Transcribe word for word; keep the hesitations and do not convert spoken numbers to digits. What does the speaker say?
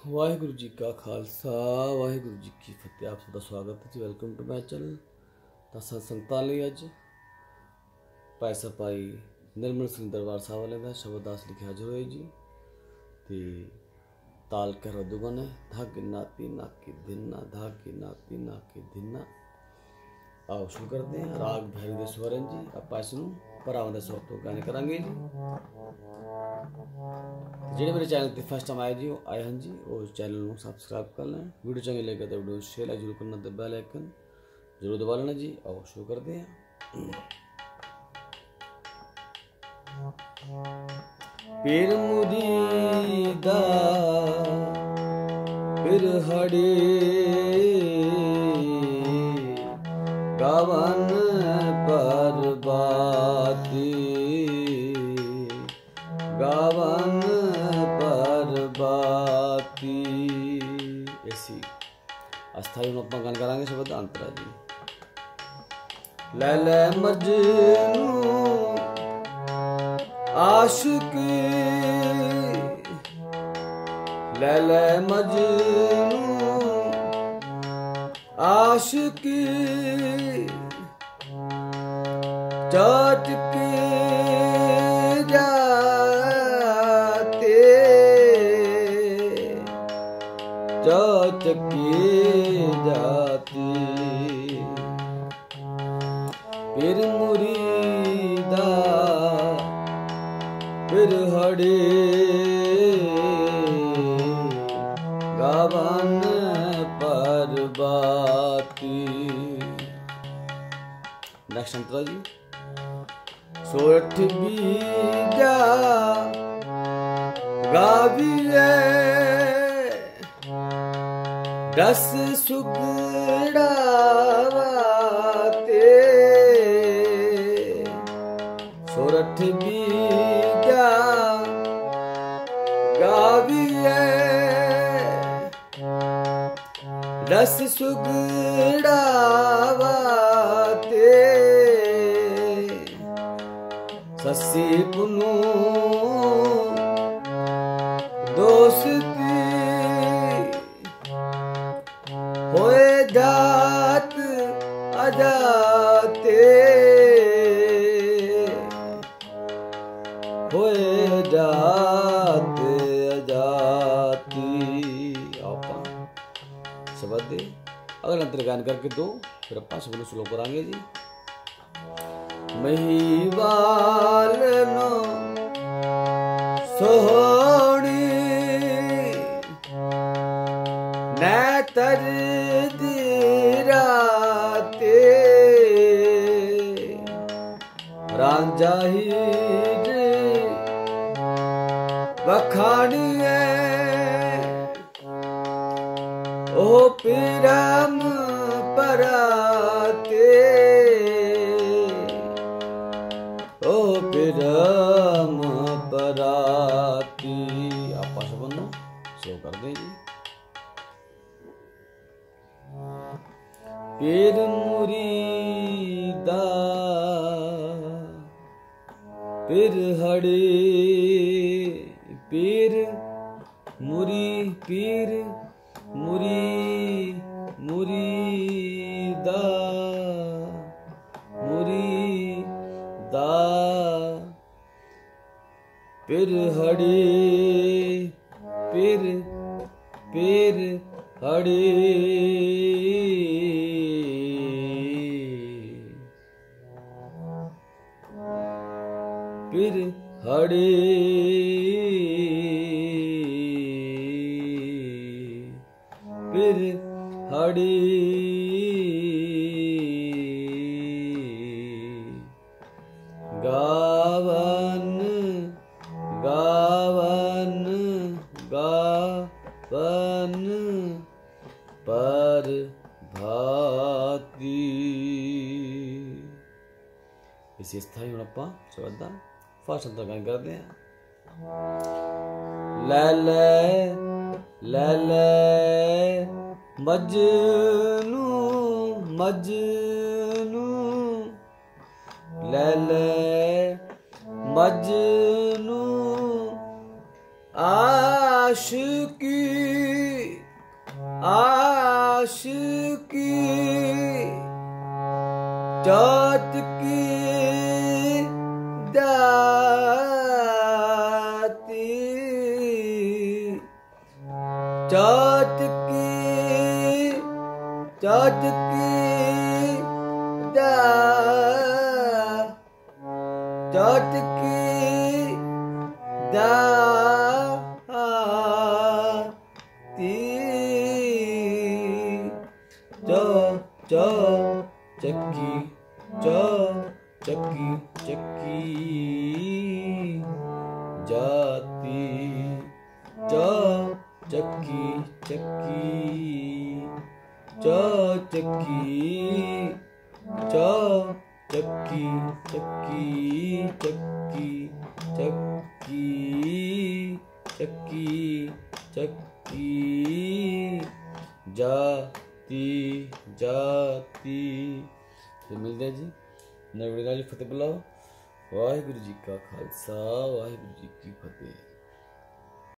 वाहिगुरु जी का खालसा वाहिगुरु जी की फतेह। आप सबका स्वागत है जी। Welcome to my channel. तो संगतां लई अज भाई सपाई निर्मल सिंह दरबार साहब वाले का शबदास लिखे हाजिर होए जी। ते ताल कह दुगन है धागे नाती नाके धिन्ना धागे नाती नाके धिन्ना। आओ शुरू करते हैं। राग भैरव दे स्वर जी। आप इसनूं भरावां दे स्वर तो गाने करांगे जी। ਜਿਹੜੇ मेरे चैनल पर फर्स्ट टाइम आए जी वो आए हैं जी और चैनल को सबसक्राइब कर लें। वीडियो चंगी लगे तो वीडियो शेयर जरूर करना तो बेल आइकन जरूर दबा लेना जी। आओ शुरू करते हैं। पीर मुरीदा पीर हड़े गावन पर बाती गावन पर बाती। ऐसी अस्थाई हम अपना गान करांगे शब्द अंतरा जी। लैले मजनू आशिकी लैले मजनू आशिकी चटकी चटकी जाती। फिर मुरीदा फिर हड़े गावन पर बाती। नेक्स्ट अंतरा जी। सोठ बीजा गाविए रस सुगड़ावाते सोरठ बीजा गाविए रस सुगड़ावाते ससी पुनू दोस्ती होए जात अजाते होए जात अजाती। आप शब्द दे अगर अंतर गान करके दो फिर अपना शब्द स्लो करांगे जी। महिवाल नो सोहणी नैतर दीराते रांझा हीर बखानिए ओ पीरम पराते ओ पीरम पराती। आप शब्द सो कर दें जी। पीर मुरीदा पीर हड़े पीर मुरी पीर मुरी मुरीदा मुरीदा पीर हड़े पीर पीर हड़े पीर हड़े पीर हड़े गावन गावन गावन पर भाती। इसी स्थाई हम अपा शब्द फर्स्ट अंतर गान करते हैं। लैले लैले मजनू मजनू लैले मजनू आ आशिकी आशिकी जात की दाती जात की जात की दा जात की दाती जो जो चक्की जो चक्की चक्की जाती जो चक्की चक्की जो चक्की जो चक्की चक्की चक्की चक्की चक्की चक्की जाती जाती। फिर मिलते हैं जी नवीं वीडियो नाल। फतेह बुलाओ। वाहिगुरू जी का खालसा वाहिगुरू जी की फतेह।